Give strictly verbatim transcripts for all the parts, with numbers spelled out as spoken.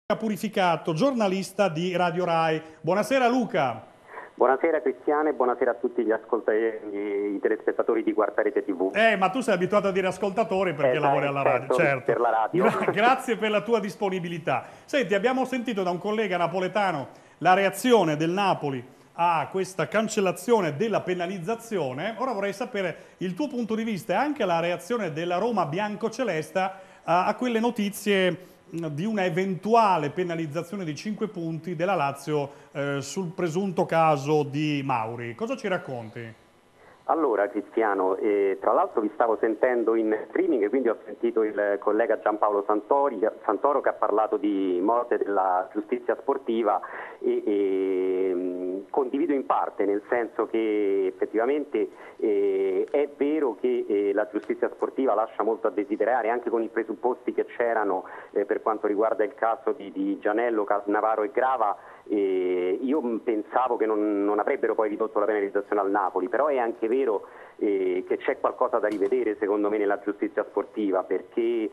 Purificato, giornalista di Radio Rai. Buonasera Luca. Buonasera Cristiano e buonasera a tutti gli ascoltatori, i telespettatori di Quarta Rete tivù. Eh, ma tu sei abituato a dire ascoltatori perché eh, lavori dai, alla certo, radio. Certo, per la radio. Gra grazie per la tua disponibilità. Senti, abbiamo sentito da un collega napoletano la reazione del Napoli a questa cancellazione della penalizzazione. Ora vorrei sapere il tuo punto di vista e anche la reazione della Roma biancocelesta a, a quelle notizie di una eventuale penalizzazione di cinque punti della Lazio eh, sul presunto caso di Mauri. Cosa ci racconti? Allora Cristiano, eh, tra l'altro vi stavo sentendo in streaming, quindi ho sentito il collega Giampaolo Santori, Santoro che ha parlato di morte della giustizia sportiva e, e condivido in parte, nel senso che effettivamente eh, è vero che eh, la giustizia sportiva lascia molto a desiderare, anche con i presupposti che c'erano eh, per quanto riguarda il caso di, di Gianello, Cannavaro e Grava. Eh, io pensavo che non, non avrebbero poi ridotto la penalizzazione al Napoli, però è anche vero eh, che c'è qualcosa da rivedere secondo me nella giustizia sportiva, perché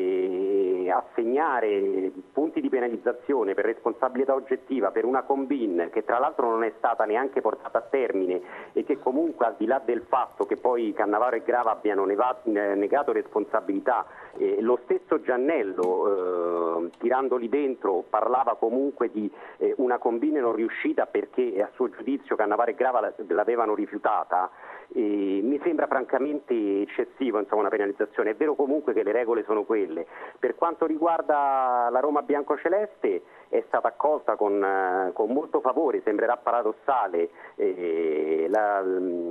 eh, assegnare punti di penalizzazione per responsabilità oggettiva per una combin che tra l'altro non è stata neanche portata a termine e che comunque, al di là del fatto che poi Cannavaro e Grava abbiano negato responsabilità, eh, lo stesso Giannello eh, tirandoli dentro parlava comunque di eh, una combine non riuscita perché a suo giudizio Cannavaro e Grava l'avevano rifiutata. E mi sembra francamente eccessivo, insomma, una penalizzazione. È vero comunque che le regole sono quelle. Per quanto riguarda la Roma biancoceleste, è stata accolta con, uh, con molto favore, sembrerà paradossale, eh, la,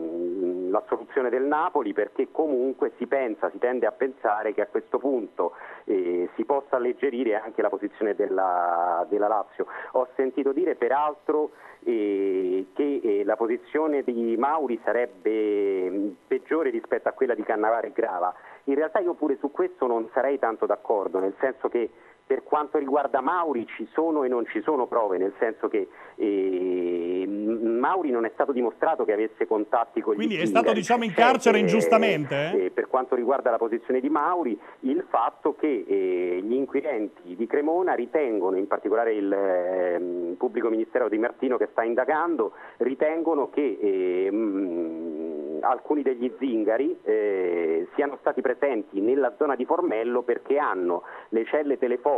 la soluzione del Napoli, perché comunque si pensa, si tende a pensare che a questo punto eh, si possa alleggerire anche la posizione della, della Lazio. Ho sentito dire peraltro eh, che eh, la posizione di Mauri sarebbe peggiore rispetto a quella di Cannavaro e Grava. In realtà io pure su questo non sarei tanto d'accordo, nel senso che per quanto riguarda Mauri ci sono e non ci sono prove, nel senso che eh, Mauri non è stato dimostrato che avesse contatti con gli Quindi zingari. è stato, diciamo, in carcere eh, ingiustamente? Eh? Eh, per quanto riguarda la posizione di Mauri, il fatto che eh, gli inquirenti di Cremona ritengono, in particolare il eh, pubblico ministero di Martino che sta indagando, ritengono che eh, mh, alcuni degli zingari eh, siano stati presenti nella zona di Formello perché hanno le celle telefoniche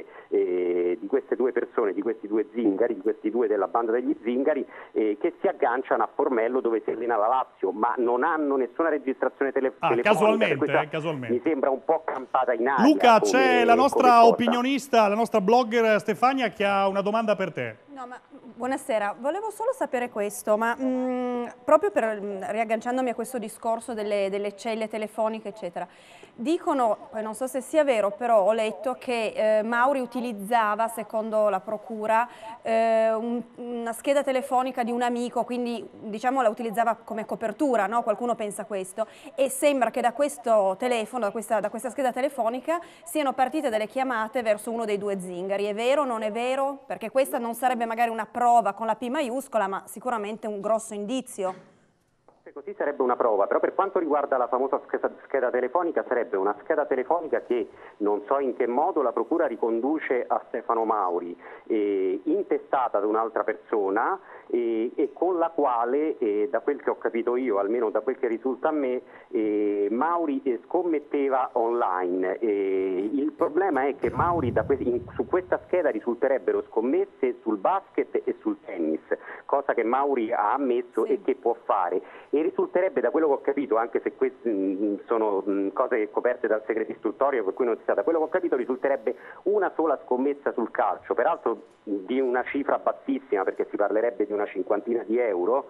eh, di queste due persone, di questi due zingari, di questi due della banda degli zingari, eh, che si agganciano a Formello dove si allena la Lazio, ma non hanno nessuna registrazione tele ah, telefonica. Casualmente, eh, casualmente. Mi sembra un po' campata in aria. Luca, c'è la nostra come opinionista, la nostra blogger Stefania che ha una domanda per te. No, ma buonasera, volevo solo sapere questo, ma mh, proprio per riagganciandomi a questo discorso delle, delle celle telefoniche eccetera, dicono, poi non so se sia vero, però ho letto che eh, Mauri utilizzava, secondo la procura, eh, un, una scheda telefonica di un amico, quindi diciamo la utilizzava come copertura, no? Qualcuno pensa questo, e sembra che da questo telefono, da questa, da questa scheda telefonica siano partite delle chiamate verso uno dei due zingari. È vero o non è vero? Perché questa non sarebbe magari una prova con la P maiuscola, ma sicuramente un grosso indizio. Così sarebbe una prova, però per quanto riguarda la famosa scheda, scheda telefonica, sarebbe una scheda telefonica che non so in che modo la procura riconduce a Stefano Mauri, eh, intestata ad un'altra persona eh, e con la quale, eh, da quel che ho capito io, almeno da quel che risulta a me, eh, Mauri eh, scommetteva online. Eh, il problema è che Mauri da que in, su questa scheda risulterebbero scommesse sul basket e sul tennis, cosa che Mauri ha ammesso sì. e che può fare. E risulterebbe, da quello che ho capito, anche se queste mh, sono mh, cose coperte dal segreto istruttorio per cui non si sa, da quello che ho capito risulterebbe una sola scommessa sul calcio, peraltro di una cifra bassissima perché si parlerebbe di una cinquantina di euro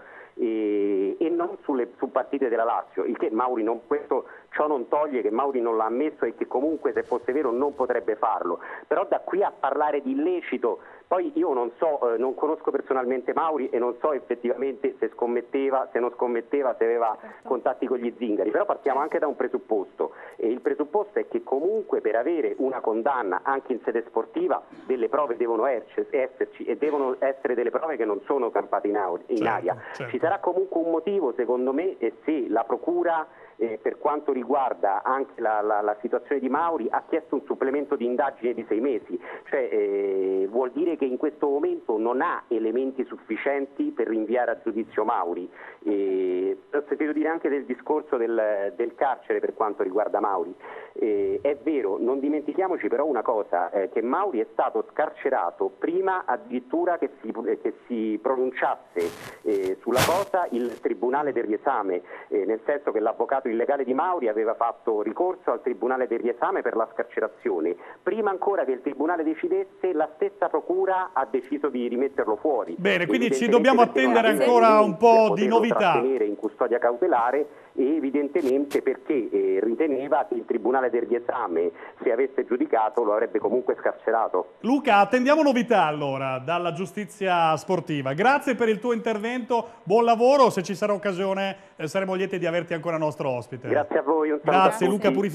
e, e non sulle, su partite della Lazio, il che Mauri non, questo, ciò non toglie che Mauri non l'ha ammesso e che comunque se fosse vero non potrebbe farlo, però da qui a parlare di illecito. Poi io non so, eh, non conosco personalmente Mauri e non so effettivamente se scommetteva, se non scommetteva, se aveva contatti con gli zingari, però partiamo anche da un presupposto e il presupposto è che comunque per avere una condanna anche in sede sportiva delle prove devono esserci e devono essere delle prove che non sono campate in aria. Certo, certo. Ci sarà comunque un motivo secondo me e se la procura eh, per quanto riguarda anche la, la, la situazione di Mauri, ha chiesto un supplemento di indagine di sei mesi, cioè eh, vuol dire che in questo momento non ha elementi sufficienti per rinviare a giudizio Mauri. Eh, ho sentito dire anche del discorso del, del carcere per quanto riguarda Mauri. Eh, è vero, non dimentichiamoci però una cosa, eh, che Mauri è stato scarcerato prima addirittura che si, eh, che si pronunciasse eh, sulla cosa il Tribunale del riesame, eh, nel senso che l'avvocato illegale di Mauri aveva fatto ricorso al Tribunale del riesame per la scarcerazione. Prima ancora che il Tribunale decidesse, la stessa procura ha deciso di rimetterlo fuori. Bene, quindi ci dobbiamo attendere ancora un po' di novità. In custodia cautelare e evidentemente perché eh, riteneva che il Tribunale del riesame, se avesse giudicato, lo avrebbe comunque scarcerato. Luca, attendiamo novità allora dalla giustizia sportiva. Grazie per il tuo intervento, buon lavoro, se ci sarà occasione eh, saremo lieti di averti ancora nostro ospite. Grazie a voi. Un saluto Grazie a tutti. Luca Purificato.